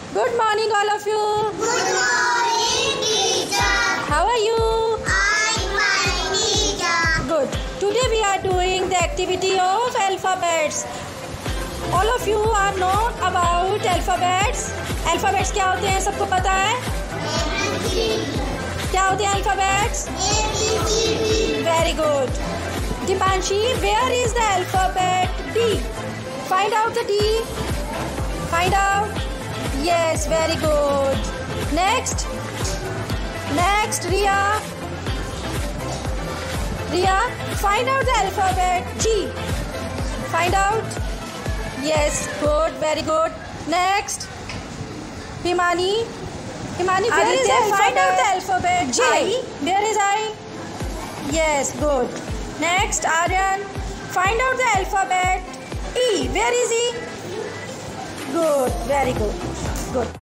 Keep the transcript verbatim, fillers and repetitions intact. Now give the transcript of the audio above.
Good morning, all of you. Good morning, teacher. How are you? I'm fine, teacher. Good. Today we are doing the activity of alphabets. All of you are know about alphabets. Alphabets क्या होते हैं? सबको पता है? क्या होते हैं alphabets? A B C D. Very good. Dipanshi, where is the alphabet D? Find out the D. Find out. Yes, very good. Next. Next, Riya. Riya, find out the alphabet G. Find out. Yes, good, very good. Next. Himani. Himani, where is the find out the alphabet J. I. Where is I? Yes, good. Next, Aryan. Find out the alphabet E. Where is E? Good, very good. Good.